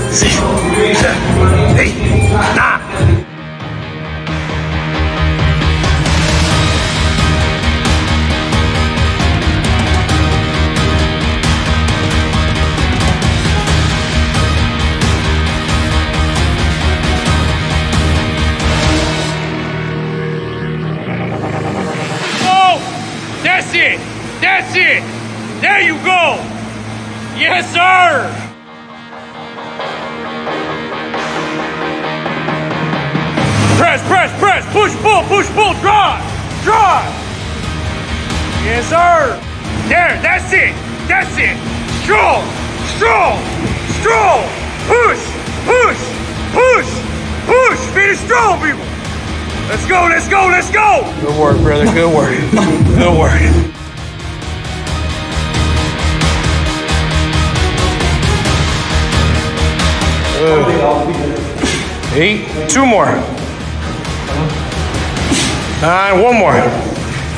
6, 7, 8, 9. That's it! That's it! There you go! Yes, sir! Press, press, press! Push, pull! Drive! Drive! Yes, sir! There, that's it! That's it! Strong! Strong! Strong! Push! Push! Push! Push! Finish strong, people! Let's go, let's go, let's go! Good work, brother, good work. Good work. Good. 8, 2 more. 9, 1 more.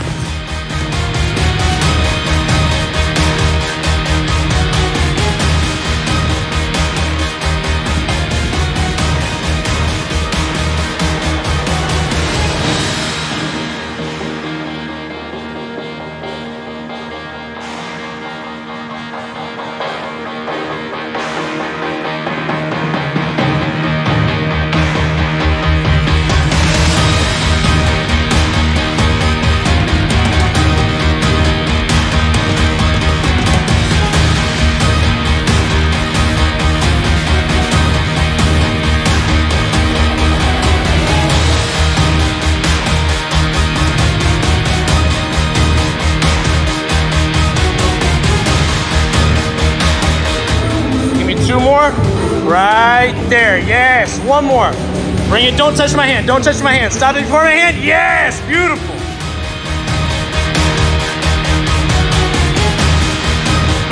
Two more, right there, yes, one more. Bring it, don't touch my hand, don't touch my hand. Stop it before my hand, yes, beautiful.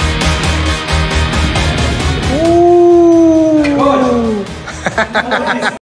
Ooh.